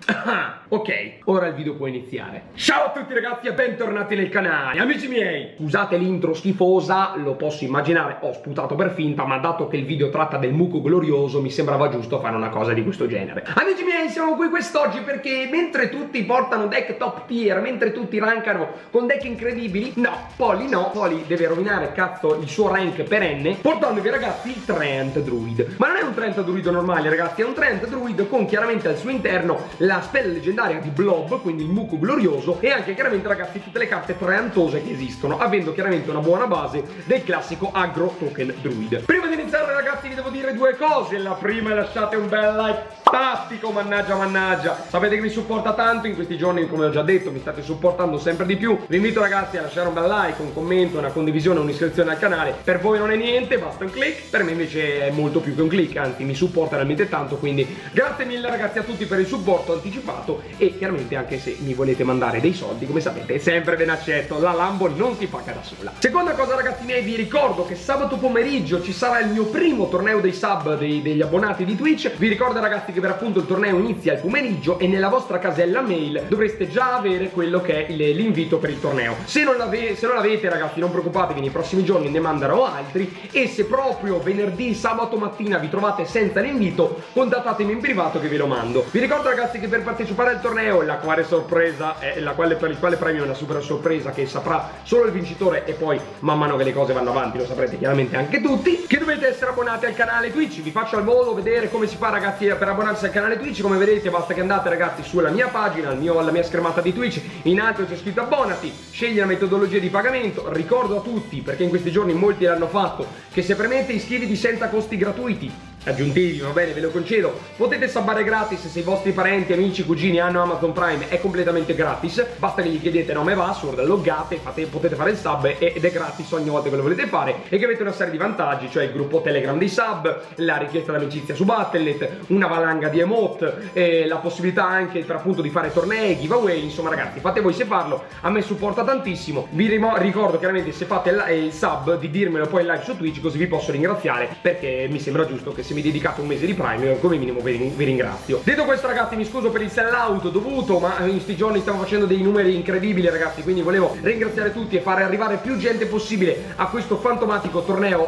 Ok, ora il video può iniziare. Ciao a tutti ragazzi e bentornati nel canale. Amici miei, scusate l'intro schifosa, lo posso immaginare, ho sputato per finta, ma dato che il video tratta del muco glorioso mi sembrava giusto fare una cosa di questo genere. Amici miei, siamo qui quest'oggi perché mentre tutti portano deck top tier, mentre tutti rankano con deck incredibili, no, Poli deve rovinare cazzo il suo rank perenne portandovi ragazzi il Treant Druid. Ma non è un Treant Druid normale ragazzi, è un Treant Druid con chiaramente al suo interno la spell leggendaria di Blob, quindi il muco glorioso, e anche chiaramente ragazzi tutte le carte treantose che esistono, avendo chiaramente una buona base del classico aggro token druid. Prima di iniziare ragazzi vi devo dire due cose. La prima è lasciate un bel like tattico, mannaggia, sapete che mi supporta tanto in questi giorni, come ho già detto mi state supportando sempre di più. Vi invito ragazzi a lasciare un bel like, un commento, una condivisione, un'iscrizione al canale. Per voi non è niente, basta un click, per me invece è molto più che un click, anzi mi supporta veramente tanto, quindi grazie mille ragazzi a tutti per il supporto anticipato e chiaramente anche se mi volete mandare dei soldi, come sapete, sempre ben accetto, la Lambo non si paga da sola. Seconda cosa ragazzi miei, vi ricordo che sabato pomeriggio ci sarà il mio primo torneo dei sub degli abbonati di Twitch. Vi ricordo ragazzi che per appunto il torneo inizia il pomeriggio e nella vostra casella mail dovreste già avere quello che è l'invito per il torneo. Se non l'avete ragazzi non preoccupatevi, nei prossimi giorni ne manderò altri, e se proprio venerdì, sabato mattina vi trovate senza l'invito, contattatemi in privato che ve lo mando. Vi ricordo ragazzi che per partecipare al torneo, la quale sorpresa è per il quale premio è una super sorpresa che saprà solo il vincitore, e poi man mano che le cose vanno avanti lo saprete chiaramente anche tutti, che dovete essere abbonati al canale Twitch. Vi faccio al volo vedere come si fa ragazzi per abbonarsi al canale Twitch. Come vedete basta che andate ragazzi sulla mia pagina, alla mia schermata di Twitch, in alto c'è scritto abbonati, scegli la metodologia di pagamento. Ricordo a tutti, perché in questi giorni molti l'hanno fatto, che se premete iscriviti senza costi gratuiti aggiuntivi, va bene, ve lo concedo. Potete subbare gratis se i vostri parenti, amici, cugini hanno Amazon Prime, è completamente gratis, basta che gli chiedete nome e password, loggate, potete fare il sub ed è gratis ogni volta che lo volete fare, e che avete una serie di vantaggi, cioè il gruppo Telegram dei sub, la richiesta d'amicizia su Battle.net, una valanga di emote, la possibilità anche per appunto di fare tornei, giveaway. Insomma ragazzi, fate voi se farlo, a me supporta tantissimo. Vi ricordo chiaramente, se fate il sub, di dirmelo poi in live su Twitch, così vi posso ringraziare, perché mi sembra giusto che se mi dedicate un mese di Prime come minimo vi ringrazio. Detto questo ragazzi, mi scuso per il sell out dovuto, ma in questi giorni stiamo facendo dei numeri incredibili ragazzi, quindi volevo ringraziare tutti e fare arrivare più gente possibile a questo fantomatico torneo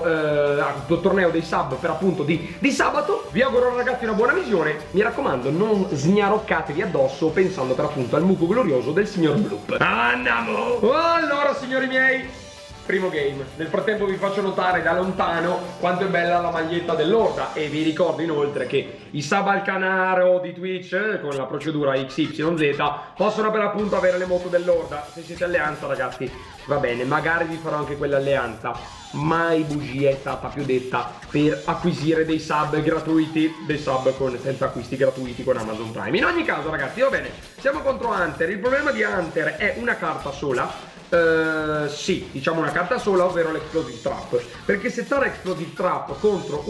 dei sub per appunto di sabato. Vi auguro ragazzi una buona visione, mi raccomando non sgnaroccatevi addosso pensando per appunto al muco glorioso del signor Bloop. Andiamo! Allora signori miei, primo game. Nel frattempo vi faccio notare da lontano quanto è bella la maglietta dell'Orda, e vi ricordo inoltre che i sub al canale di Twitch con la procedura XYZ possono per appunto avere le moto dell'Orda. Se siete alleanza ragazzi va bene, magari vi farò anche quell'alleanza, mai bugia è stata più detta per acquisire dei sub gratuiti, senza acquisti gratuiti con Amazon Prime. In ogni caso ragazzi va bene, siamo contro Hunter. Il problema di Hunter è una carta sola. Sì, diciamo una carta sola, ovvero l'Explosive Trap, perché settare Explosive Trap contro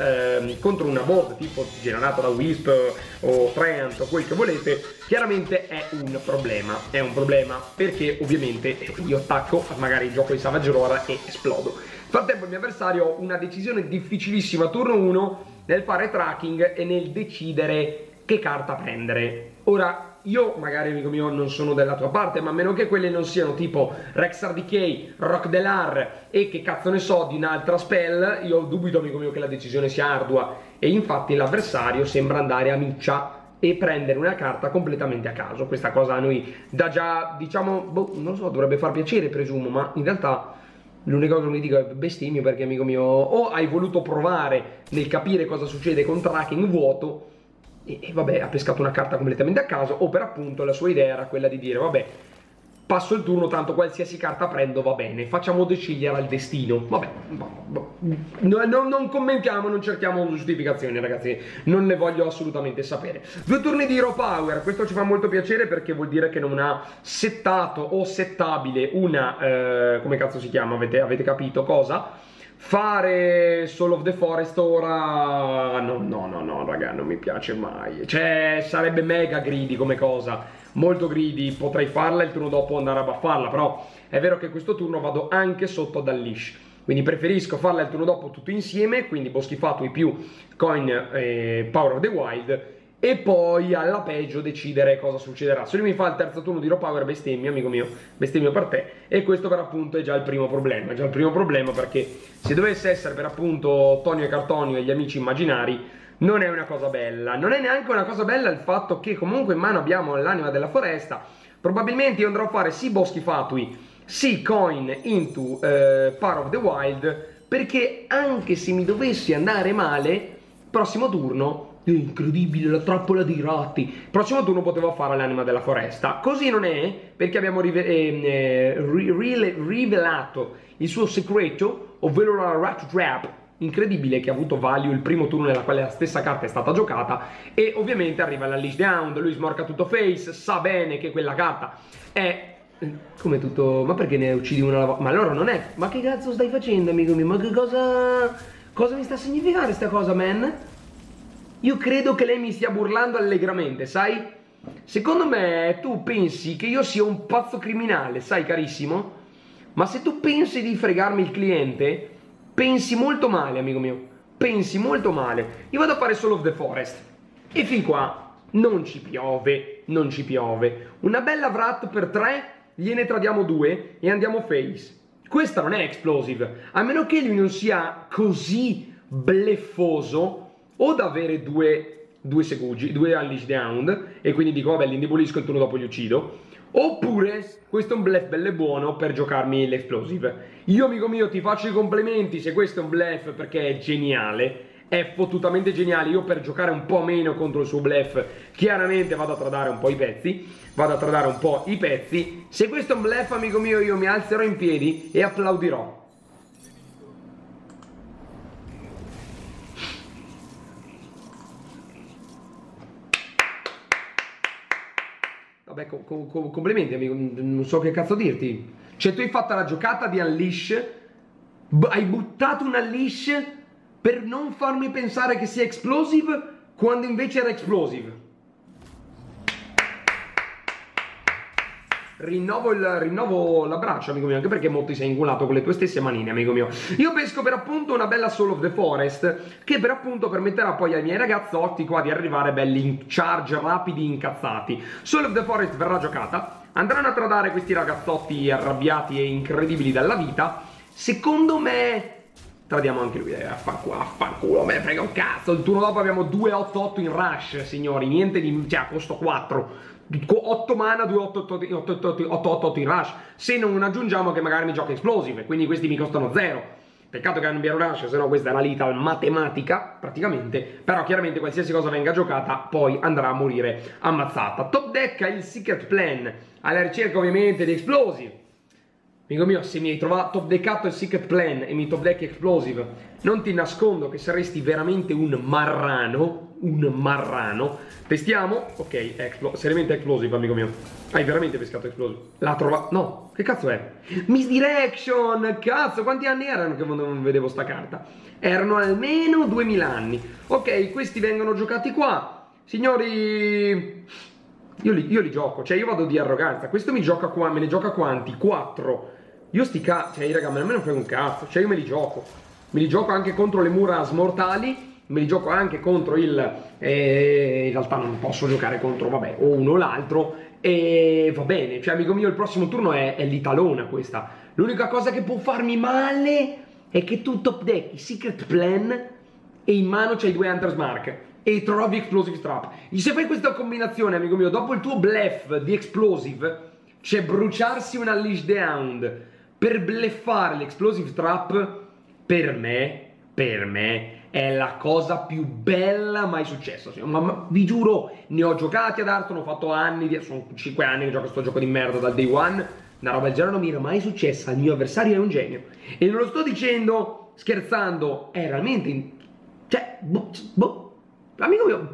una board tipo generato da Wisp o Treant o quel che volete, chiaramente è un problema, perché ovviamente io attacco, magari gioco di Savage Roar e esplodo. Nel frattempo il mio avversario ha una decisione difficilissima a turno 1 nel fare tracking e nel decidere che carta prendere. Ora io magari amico mio non sono della tua parte, ma a meno che quelle non siano tipo Rexxar Decay, Rock Delar e che cazzo ne so di un'altra spell, io dubito amico mio che la decisione sia ardua, e infatti l'avversario sembra andare a miccia e prendere una carta completamente a caso. Questa cosa a noi da già, diciamo, boh, non so, dovrebbe far piacere presumo, ma in realtà l'unica cosa che mi dico è bestemmio, perché amico mio o hai voluto provare nel capire cosa succede con tracking vuoto e vabbè ha pescato una carta completamente a caso, o per appunto la sua idea era quella di dire vabbè passo il turno, tanto qualsiasi carta prendo va bene, facciamo decidere al destino. Vabbè, non commentiamo, non cerchiamo giustificazioni ragazzi, non ne voglio assolutamente sapere. 2 turni di Hero Power, questo ci fa molto piacere perché vuol dire che non ha settato o settabile una, come cazzo si chiama, avete capito cosa? Fare Soul of the Forest ora no raga, non mi piace mai, cioè sarebbe mega greedy come cosa, molto greedy. Potrei farla il turno dopo andare a buffarla, però è vero che questo turno vado anche sotto ad Unleash, quindi preferisco farla il turno dopo tutto insieme, quindi boschi fatui più coin Power of the Wild, e poi alla peggio decidere cosa succederà. Se lui mi fa il terzo turno di Raw Power, bestemmia, amico mio, bestemmio per te. E questo per appunto è già il primo problema. È già il primo problema perché se dovesse essere per appunto Tonio e Cartonio e gli amici immaginari, non è una cosa bella. Non è neanche una cosa bella il fatto che comunque in mano abbiamo l'anima della foresta. Probabilmente io andrò a fare sì boschi fatui, sì coin into Power of the Wild, perché anche se mi dovessi andare male, prossimo turno... incredibile, la trappola dei ratti. Prossimo turno potevo fare l'anima della foresta. Così non è, perché abbiamo rivelato il suo segreto, ovvero la rat trap incredibile che ha avuto value il primo turno nella quale la stessa carta è stata giocata. E ovviamente arriva l'Unleash the Hound, lui smorca tutto face, sa bene che quella carta è... come tutto... ma perché ne uccidi una alla volta? Ma allora non è... ma che cazzo stai facendo, amico mio? Ma che cosa... cosa mi sta a significare sta cosa, man? Io credo che lei mi stia burlando allegramente, sai? Secondo me tu pensi che io sia un pazzo criminale, sai carissimo? Ma se tu pensi di fregarmi il cliente, pensi molto male, amico mio. Pensi molto male. Io vado a fare Soul of the Forest. E fin qua non ci piove, non ci piove. Una bella Vrat per 3, gliene tradiamo 2 e andiamo face. Questa non è explosive, a meno che lui non sia così bleffoso o da avere due segugi, due Unleash the Hound, e quindi dico vabbè li indebolisco il turno dopo li uccido, oppure questo è un bluff bello e buono per giocarmi l'explosive. Io amico mio ti faccio i complimenti se questo è un bluff, perché è geniale, è fottutamente geniale. Io per giocare un po' meno contro il suo bluff chiaramente vado a tradare un po' i pezzi, se questo è un bluff amico mio io mi alzerò in piedi e applaudirò. Vabbè, complimenti amico, non so che cazzo dirti. Cioè tu hai fatto la giocata di Unleash, hai buttato un Unleash per non farmi pensare che sia explosive, quando invece era explosive. Rinnovo l'abbraccio amico mio, anche perché molto ti sei inculato con le tue stesse manine amico mio. Io pesco per appunto una bella Soul of the Forest, che per appunto permetterà poi ai miei ragazzotti qua di arrivare belli in charge, rapidi, incazzati. Soul of the Forest verrà giocata, andranno a tradare questi ragazzotti arrabbiati e incredibili dalla vita. Secondo me tradiamo anche lui, affanculo, me ne frega un cazzo. Il turno dopo abbiamo 2-8-8 in rush, signori, niente di... cioè a costo 4. 8 mana, 2-8-8 in rush. Se non aggiungiamo che magari mi gioca explosive, quindi questi mi costano 0. Peccato che non abbiano rush, se no questa è la lethal matematica, praticamente. Però chiaramente qualsiasi cosa venga giocata poi andrà a morire ammazzata. Top deck ha il Secret Plan, alla ricerca ovviamente di explosive. Amico mio, se mi hai trovato top deckato il Secret Plan e mi top deck explosive, non ti nascondo che saresti veramente un marrano. Testiamo, ok, seriamente explosive amico mio. Hai veramente pescato explosive? L'ha trovato? No, che cazzo è? Misdirection, cazzo, quanti anni erano che non vedevo sta carta? Erano almeno 2000 anni. Ok, questi vengono giocati qua. Signori, io li gioco, cioè io vado di arroganza. Questo mi gioca qua, me ne gioca quanti? 4. Io sti cazzo, cioè raga, me ne frega un cazzo, cioè io me li gioco. Me li gioco anche contro le Muras mortali. Me li gioco anche contro il... in realtà non posso giocare contro, vabbè, o uno o l'altro. E va bene, cioè amico mio il prossimo turno è l'italona questa. L'unica cosa che può farmi male è che tu top deck il Secret Plan e in mano c'hai 2 Hunter's Mark e trovi Explosive Trap. Se fai questa combinazione amico mio, dopo il tuo bluff di Explosive, c'è bruciarsi un Unleash the Hound per bluffare l'Explosive Trap, per me è la cosa più bella mai successa. Ma vi giuro, ne ho giocati ad Hearthstone, ho fatto anni, sono 5 anni che gioco a sto gioco di merda dal day one. Una roba del genere non mi era mai successa. Il mio avversario è un genio. E non lo sto dicendo scherzando, è realmente... cioè, amico mio...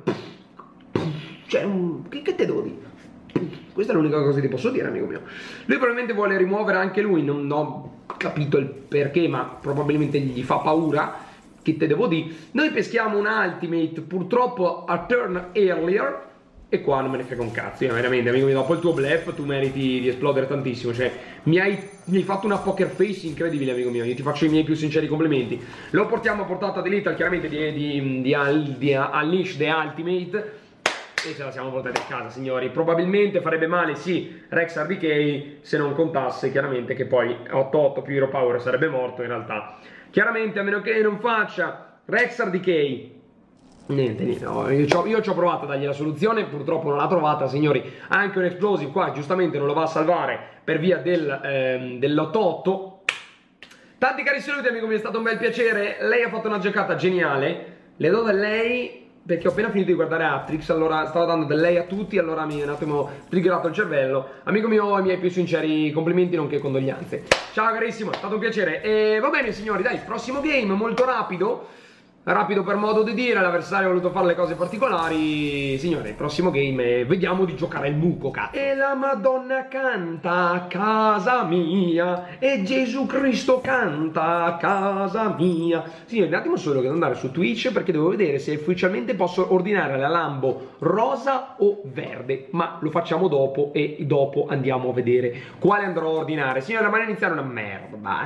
cioè, che te devo dire? Questa è l'unica cosa che ti posso dire, amico mio. Lui probabilmente vuole rimuovere anche lui, non ho capito il perché, ma probabilmente gli fa paura. Che te devo dire? Noi peschiamo un ultimate, purtroppo a turn earlier, e qua non me ne frega un cazzo. Io veramente, amico mio, dopo il tuo bluff tu meriti di esplodere tantissimo. Cioè, mi hai fatto una poker face incredibile, amico mio. Io ti faccio i miei più sinceri complimenti. Lo portiamo a portata di lethal, chiaramente di Unleash the Ultimate. e ce la siamo portati a casa, signori. Probabilmente farebbe male, sì, Rexxar Decay se non contasse chiaramente che poi 8-8 più Hero Power sarebbe morto in realtà. Chiaramente, a meno che non faccia Rexxar Decay. Niente, no, io ci ho provato a dargli la soluzione, purtroppo non l'ha trovata, signori. Anche un Explosive qua giustamente non lo va a salvare per via dell'8-8. Tanti cari saluti, amico mio, è stato un bel piacere. Lei ha fatto una giocata geniale. Le do del lei perché ho appena finito di guardare Atrix, allora stavo dando del lei a tutti, allora mi è un attimo triggerato il cervello. Amico mio, i miei più sinceri complimenti nonché condoglianze. Ciao carissimo, è stato un piacere. E va bene signori, dai, prossimo game molto rapido. Rapido per modo di dire, l'avversario ha voluto fare le cose particolari. Signore, il prossimo game vediamo di giocare il muco, cazzo. E la Madonna canta a casa mia, e Gesù Cristo canta a casa mia. Signori, un attimo solo che devo andare su Twitch perché devo vedere se ufficialmente posso ordinare la Lambo rosa o verde. Ma lo facciamo dopo e dopo andiamo a vedere quale andrò a ordinare. Signore, ma iniziare una merda,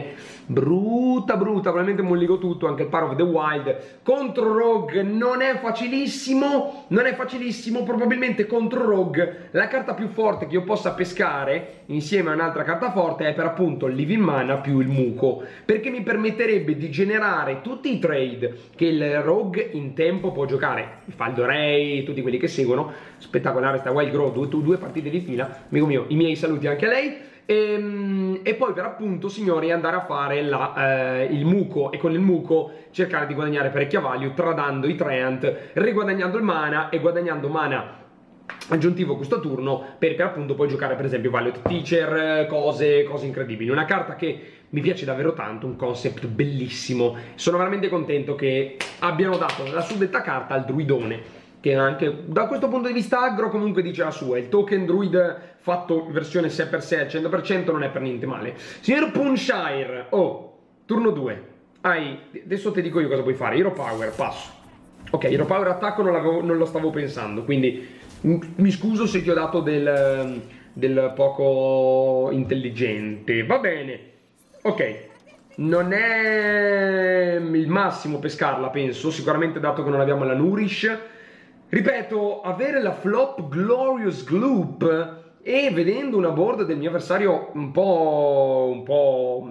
brutta, probabilmente molligo tutto, anche il Power of the Wild. Contro Rogue non è facilissimo, probabilmente contro Rogue la carta più forte che io possa pescare insieme a un'altra carta forte è per appunto il Living Mana più il Muco, perché mi permetterebbe di generare tutti i trade che il Rogue in tempo può giocare, il Faldoray, tutti quelli che seguono, spettacolare sta Wild Grow, due partite di fila, amico mio, i miei saluti anche a lei. E poi per appunto signori andare a fare il Muco e con il Muco cercare di guadagnare parecchia value tradando i Treant, riguadagnando il mana e guadagnando mana aggiuntivo questo turno per appunto poi giocare per esempio Valiant Teacher, cose incredibili. Una carta che mi piace davvero tanto, un concept bellissimo. Sono veramente contento che abbiano dato la suddetta carta al druidone, che anche da questo punto di vista aggro comunque dice la sua. Il token druid fatto versione 6x6 al 100% non è per niente male. Signor Punshire, turno 2. Adesso ti dico io cosa puoi fare. Hero Power, passo. Ok, Hero Power attacco non lo stavo pensando, quindi mi scuso se ti ho dato del poco intelligente. Va bene. Ok. Non è il massimo pescarla, penso, sicuramente dato che non abbiamo la Nourish. Ripeto, avere la flop Glorious Gloop e vedendo una board del mio avversario un po'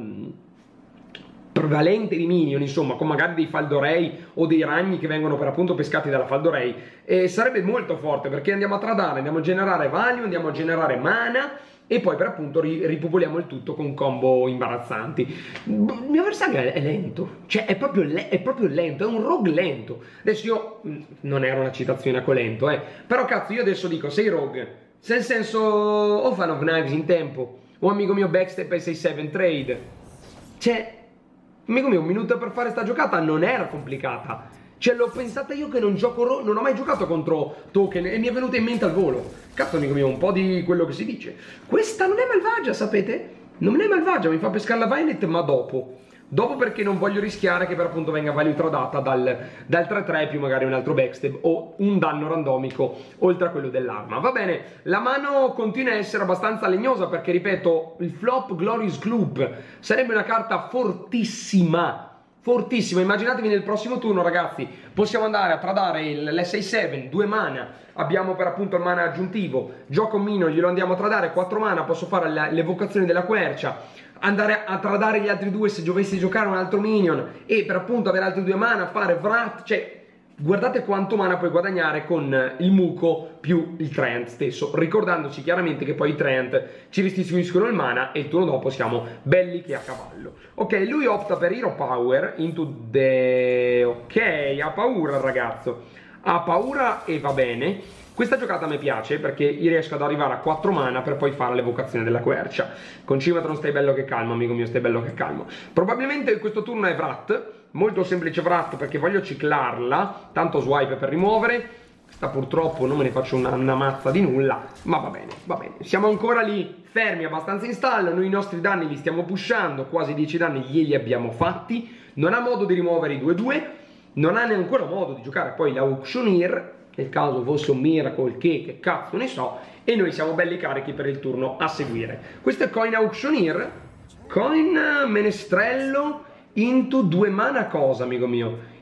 prevalente di minion, insomma, con magari dei Faldoray o dei ragni che vengono per appunto pescati dalla Faldoray, sarebbe molto forte perché andiamo a tradare, andiamo a generare value, andiamo a generare mana e poi per appunto ripopoliamo il tutto con combo imbarazzanti. Il mio avversario è lento, cioè è proprio lento, è un rogue lento. Adesso io non era una citazione a colento, però cazzo io adesso dico sei rogue, se nel senso o Fan of Knives in tempo o amico mio backstep e 6-7 trade, cioè amico mio un minuto per fare sta giocata non era complicata. Cioè l'ho pensata io che non ho mai giocato contro token e mi è venuta in mente al volo. Cazzo amico mio, un po' di quello che si dice. Questa non è malvagia, sapete? Non è malvagia, mi fa pescare la Violet, ma dopo. Dopo perché non voglio rischiare che per appunto venga value tradata dal 3-3 più magari un altro backstab o un danno randomico oltre a quello dell'arma. Va bene, la mano continua a essere abbastanza legnosa perché ripeto, il flop Glorious Gloop sarebbe una carta fortissima. Fortissimo, immaginatevi nel prossimo turno ragazzi, possiamo andare a tradare l'S67, 2 mana, abbiamo per appunto il mana aggiuntivo, gioco un minion, glielo andiamo a tradare, 4 mana, posso fare l'evocazione della quercia, andare a tradare gli altri 2 se dovessi giocare un altro minion e per appunto avere altri 2 mana, fare Vrat, cioè guardate quanto mana puoi guadagnare con il Muco più il Treant stesso, ricordandoci chiaramente che poi i Treant ci restituiscono il mana e il turno dopo siamo belli che a cavallo. Ok, lui opta per Hero Power into the... ok, ha paura il ragazzo, ha paura e va bene. Questa giocata mi piace perché riesco ad arrivare a 4 mana per poi fare l'evocazione della quercia. Con Cimatron stai bello che calmo, amico mio, stai bello che calmo. Probabilmente questo turno è Vrat, molto semplice Vrat perché voglio ciclarla, tanto swipe per rimuovere. Sta purtroppo non me ne faccio una mazza di nulla, ma va bene, va bene. Siamo ancora lì fermi, abbastanza in stallo, noi i nostri danni li stiamo pushando, quasi 10 danni glieli abbiamo fatti. Non ha modo di rimuovere i 2-2, non ha neanche modo di giocare poi l'Auctioneer, nel caso fosse un Miracle che cazzo ne so, e noi siamo belli carichi per il turno a seguire. Questo è Coin Auctioneer, Coin Menestrello into 2 mana cosa amico mio?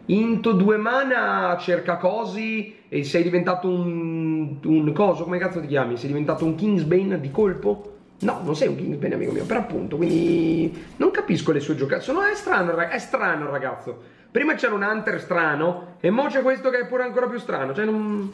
Into 2 mana cerca cosi e sei diventato un coso, come cazzo ti chiami? Sei diventato un Kingsbane di colpo? No, non sei un Kingsbane, amico mio, per appunto, quindi non capisco le sue giocate. È strano il ragazzo. Prima c'era un Hunter strano e mo c'è questo che è pure ancora più strano, cioè non...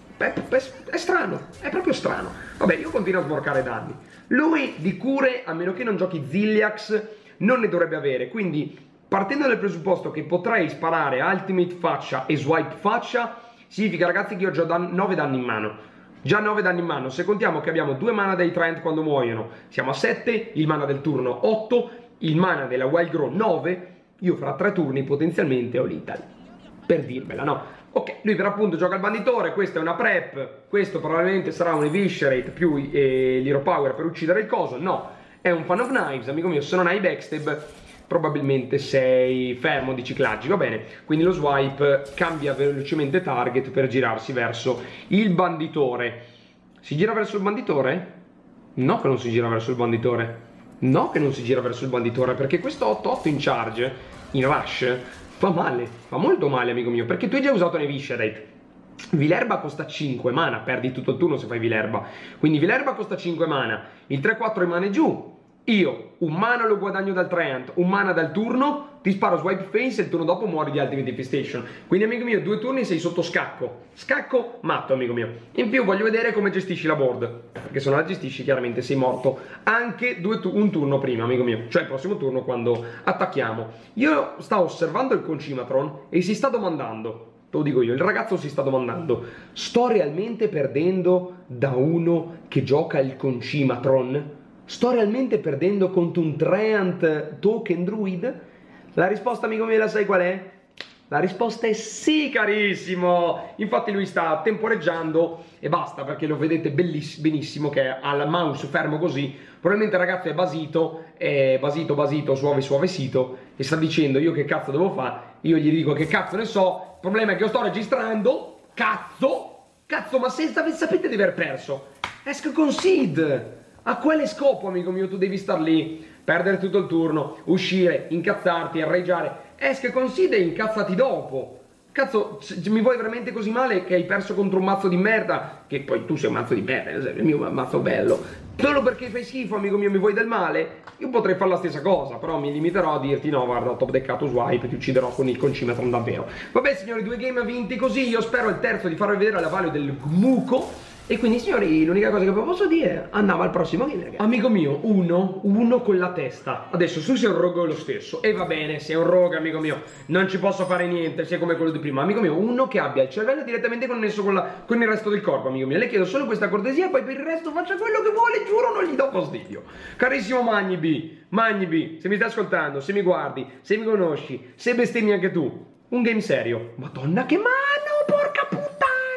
È strano, è proprio strano. Vabbè, io continuo a sborcare danni. Lui di cure, a meno che non giochi Zilliax, non ne dovrebbe avere, quindi... Partendo dal presupposto che potrei sparare Ultimate faccia e Swipe faccia, significa ragazzi che io ho già 9 danni in mano. Già 9 danni in mano. Se contiamo che abbiamo 2 mana dei Trent quando muoiono, siamo a 7, il mana del turno 8, il mana della Wild Grow 9, io fra 3 turni potenzialmente ho l'Ital. Per dirvela, no? Ok, lui per appunto gioca il banditore, questa è una prep, questo probabilmente sarà un Eviscerate più l'Hero Power per uccidere il coso. No, è un Fan of Knives, amico mio, se non hai backstab... probabilmente sei fermo di ciclaggi, va bene, quindi lo swipe cambia velocemente target per girarsi verso il banditore. Si gira verso il banditore? No che non si gira verso il banditore, no che non si gira verso il banditore, perché questo 8-8 in charge, in rush, fa male, fa molto male amico mio, perché tu hai già usato Eviscerate. Vilerba costa 5 mana, perdi tutto il turno se fai Vilerba, quindi Vilerba costa 5 mana, il 3-4 rimane giù. Io un mana lo guadagno dal Treant, un mana dal turno, ti sparo Swipe Face e il turno dopo muori di Ultimate Infestation. Quindi amico mio, 2 turni sei sotto scacco. Scacco matto amico mio. In più voglio vedere come gestisci la board, perché se non la gestisci chiaramente sei morto anche un turno prima amico mio, cioè il prossimo turno quando attacchiamo. Io stavo osservando il Concimatron e si sta domandando, te lo dico io, il ragazzo si sta domandando: sto realmente perdendo da uno che gioca il Concimatron? Sto realmente perdendo contro un Treant Token Druid? La risposta, amico mio, la sai qual è? La risposta è sì, carissimo! Infatti lui sta temporeggiando e basta, perché lo vedete benissimo che ha il mouse fermo così. Probabilmente il ragazzo è basito, suave sito, e sta dicendo: io che cazzo devo fare? Io gli dico che cazzo ne so, il problema è che io sto registrando, cazzo, ma se sapete di aver perso, esco con Seed! A quale scopo, amico mio, tu devi star lì, perdere tutto il turno, uscire, incazzarti, arreggiare, esca con Seed e incazzati dopo. Cazzo, mi vuoi veramente così male che hai perso contro un mazzo di merda? Che poi tu sei un mazzo di merda, il mio è un mazzo bello. Solo perché fai schifo, amico mio, mi vuoi del male? Io potrei fare la stessa cosa, però mi limiterò a dirti: no, guarda, ho top deckato swipe, ti ucciderò con il Concimatron davvero. Vabbè signori, 2 game vinti così, io spero il terzo di farvi vedere la value del Muko. E quindi signori, l'unica cosa che posso dire, andiamo al prossimo game, ragazzi. Amico mio, uno con la testa. Adesso tu sei un rogue lo stesso, e va bene, sei un rogue amico mio, non ci posso fare niente, sei come quello di prima. Amico mio, uno che abbia il cervello direttamente connesso con il resto del corpo, amico mio. Le chiedo solo questa cortesia, poi per il resto faccia quello che vuole, giuro non gli do fastidio. Carissimo Magni B, se mi stai ascoltando, se mi guardi, se mi conosci, se bestemmi anche tu, un game serio. Madonna che mano, porca puttana,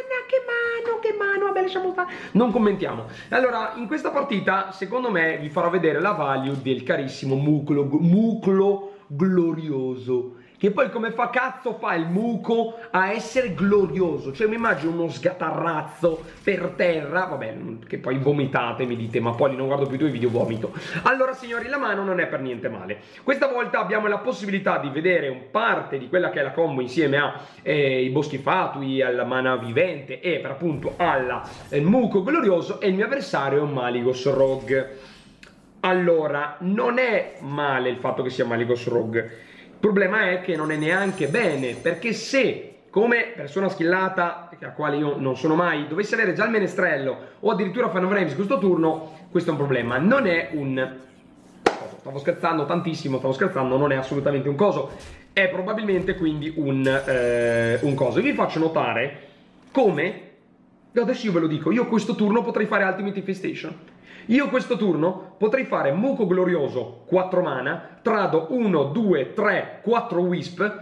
che mano, vabbè lasciamo stare, non commentiamo. Allora, in questa partita, secondo me, vi farò vedere la value del carissimo Muclo glorioso. Che poi come cazzo fa il muco a essere glorioso? Cioè mi immagino uno sgatarrazzo per terra, vabbè, che poi vomitate, mi dite, ma poi non guardo più i tuoi video, vomito. Allora signori, la mano non è per niente male. Questa volta abbiamo la possibilità di vedere un parte di quella che è la combo insieme ai boschi fatui, alla mana vivente e per appunto al muco glorioso, e il mio avversario è un Malygos Rogue. Allora, non è male il fatto che sia Malygos Rogue. Il problema è che non è neanche bene, perché se, come persona skillata, a quale io non sono mai, dovessi avere già il menestrello o addirittura Fan of Knives questo turno, questo è un problema. Non è un... Stavo scherzando tantissimo, non è assolutamente un coso. È probabilmente quindi un coso. E vi faccio notare come... Adesso io ve lo dico, io questo turno potrei fare Ultimate Infestation. Io questo turno potrei fare Muco Glorioso 4 mana, trado 1, 2, 3, 4 Wisp,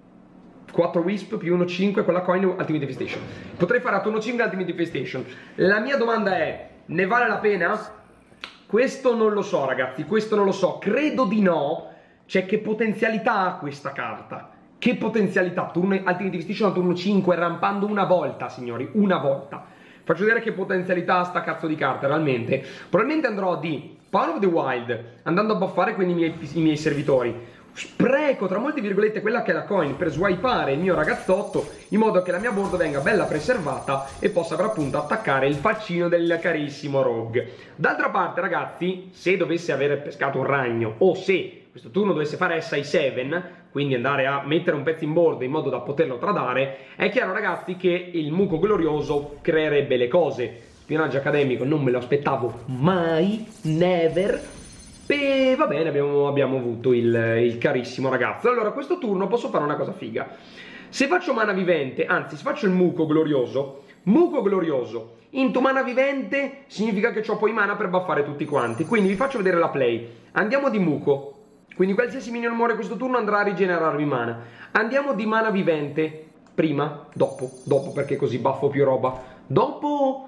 4 Wisp più 1, 5 con la coin Ultimate Infestation. Potrei fare a turno 5 Ultimate Infestation. La mia domanda è: ne vale la pena? Questo non lo so ragazzi, questo non lo so, credo di no. Cioè, che potenzialità ha questa carta? Che potenzialità? Turno Ultimate Infestation a turno 5 rampando una volta, signori, una volta. Faccio vedere che potenzialità ha sta cazzo di carta realmente. Probabilmente andrò di Power of the Wild, andando a buffare quindi i miei servitori. spreco tra molte virgolette quella che è la coin per swipeare il mio ragazzotto, in modo che la mia board venga bella preservata e possa per appunto attaccare il faccino del carissimo Rogue. D'altra parte ragazzi, se dovesse aver pescato un ragno o se questo turno dovesse fare SI7, quindi andare a mettere un pezzo in board in modo da poterlo tradare, è chiaro ragazzi che il Muco Glorioso creerebbe le cose. Spionaggio accademico non me lo aspettavo mai, never. E va bene, abbiamo avuto il carissimo ragazzo. Allora, questo turno posso fare una cosa figa. Se faccio mana vivente, anzi, se faccio il Muco Glorioso, into mana vivente significa che ho poi mana per buffare tutti quanti. Quindi vi faccio vedere la play. Andiamo di Muco. Quindi qualsiasi minion muore questo turno andrà a rigenerarvi mana. Andiamo di mana vivente. Prima? Dopo perché così buffo più roba. Dopo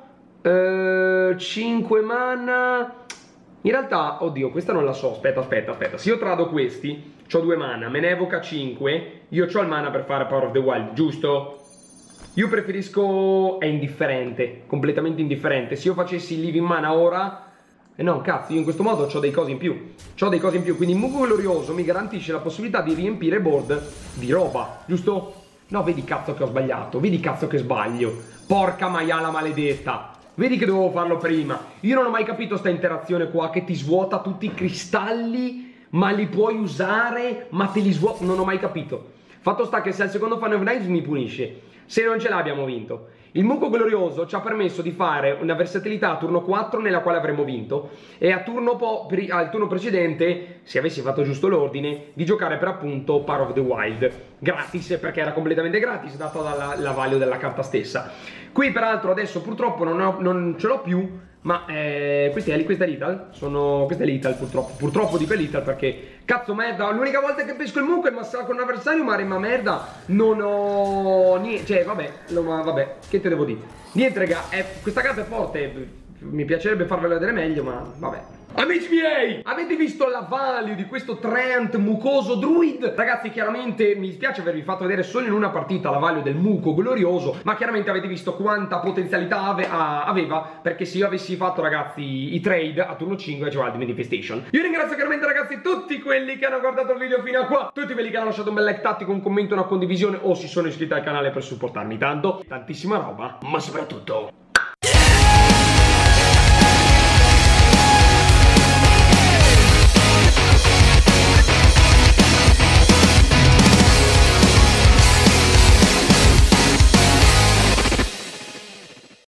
5 mana. In realtà, oddio, questa non la so. Aspetta. Se io trado questi, ho 2 mana, me ne evoca 5. Io ho il mana per fare Power of the Wild, giusto? Io preferisco... è indifferente, completamente indifferente. Se io facessi Living Mana ora... no, cazzo, io in questo modo ho dei cosi in più. Quindi il Muco Glorioso mi garantisce la possibilità di riempire board di roba, giusto? No, vedi cazzo che ho sbagliato, vedi cazzo che sbaglio. Porca maiala maledetta. Vedi che dovevo farlo prima. Io non ho mai capito sta interazione qua che ti svuota tutti i cristalli, ma li puoi usare, ma te li svuota. Non ho mai capito. Fatto sta che se al secondo Fan of Knives mi punisce. Se non ce l'abbiamo vinto. Il Muco Glorioso ci ha permesso di fare una versatilità a turno 4 nella quale avremmo vinto e al turno precedente, se avessi fatto giusto l'ordine, di giocare per appunto Power of the Wild gratis, perché era completamente gratis dato dalla value della carta stessa. Qui peraltro adesso purtroppo non ce l'ho più, ma questa è lethal, questa è lethal purtroppo dico è lethal perché cazzo merda, l'unica volta che pesco il Muco e massacro un avversario ma merda, non ho niente, cioè vabbè, che te devo dire? Niente raga, questa carta è forte, mi piacerebbe farvela vedere meglio ma vabbè. Amici miei, avete visto la value di questo Treant mucoso druid? Ragazzi, chiaramente mi dispiace avervi fatto vedere solo in una partita la value del Muco Glorioso, ma chiaramente avete visto quanta potenzialità aveva, perché se io avessi fatto ragazzi i trade a turno 5 c'era Ultimate Infestation. Io ringrazio chiaramente ragazzi tutti quelli che hanno guardato il video fino a qua, tutti quelli che hanno lasciato un bel like tattico, un commento, una condivisione o si sono iscritti al canale per supportarmi tanto, tantissima roba, ma soprattutto